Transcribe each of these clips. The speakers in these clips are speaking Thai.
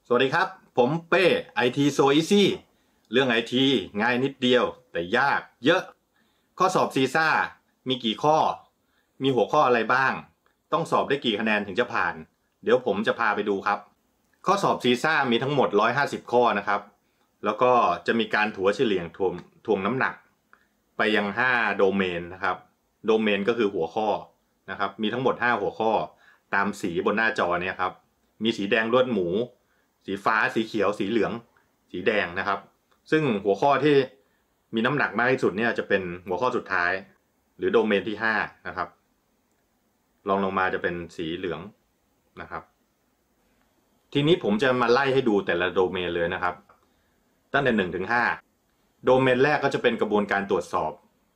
สวัสดีครับผมเป้ IT So Easy เรื่อง IT ง่ายนิดเดียวแต่ยากเยอะข้อสอบซีซ่ามีกี่ข้อมีหัวข้ออะไรบ้างต้องสอบได้กี่คะแนนถึงจะผ่านเดี๋ยวผมจะพาไปดูครับข้อสอบซีซ่ามีทั้งหมด150ข้อนะครับแล้วก็จะมีการถัวเฉลี่ยถ่วงน้ำหนักไปยัง5โดเมนนะครับโดเมนก็คือหัวข้อนะครับมีทั้งหมด5หัวข้อตามสีบนหน้าจอเนี่ยครับมีสีแดงลวดหมูสีฟ้าสีเขียวสีเหลืองสีแดงนะครับซึ่งหัวข้อที่มีน้ำหนักมากที่สุดเนี่ยจะเป็นหัวข้อสุดท้ายหรือโดเมนที่5นะครับลองลงมาจะเป็นสีเหลืองนะครับทีนี้ผมจะมาไล่ให้ดูแต่ละโดเมนเลยนะครับตั้งแต่1ถึง5โดเมนแรกก็จะเป็นกระบวนการตรวจสอบ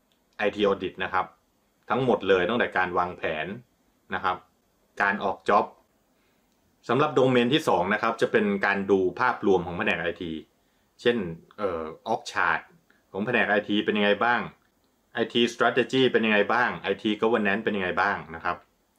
IT Audit นะครับทั้งหมดเลยตั้งแต่การวางแผนนะครับการออกจ็อบสำหรับโดเมนที่2นะครับจะเป็นการดูภาพรวมของแผนก IT เช่นออกชาร์ตของแผนก IT เป็นยังไงบ้าง IT strategy เป็นยังไงบ้าง IT governance เป็นยังไงบ้างนะครับ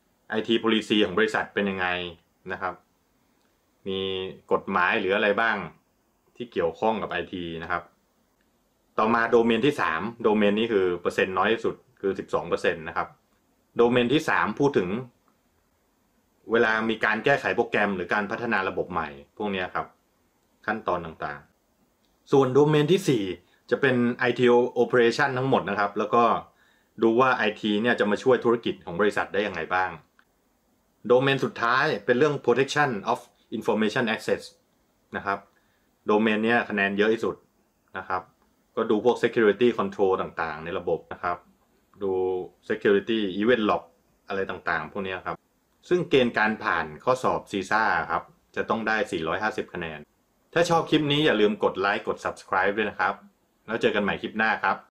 IT policy ของบริษัทเป็นยังไงนะครับมีกฎหมายหรืออะไรบ้างที่เกี่ยวข้องกับ IT นะครับต่อมาโดเมนที่3โดเมนนี้คือเปอร์เซ็นต์น้อยที่สุดคือ 12% นะครับโดเมนที่3พูดถึงเวลามีการแก้ไขโปรแกรมหรือการพัฒนาระบบใหม่พวกนี้ครับขั้นตอนต่างๆส่วนโดเมนที่4จะเป็น IT operation ทั้งหมดนะครับแล้วก็ดูว่า IT เนี่ยจะมาช่วยธุรกิจของบริษัทได้ยังไงบ้างโดเมนสุดท้ายเป็นเรื่อง protection of information access นะครับโดเมนเนี้ยคะแนนเยอะที่สุดนะครับก็ดูพวก security control ต่างๆในระบบนะครับดู security event log อะไรต่างๆพวกนี้ครับซึ่งเกณฑ์การผ่านข้อสอบซีซ่าครับจะต้องได้450คะแนนถ้าชอบคลิปนี้อย่าลืมกดไลค์กด subscribe ด้วยนะครับแล้วเจอกันใหม่คลิปหน้าครับ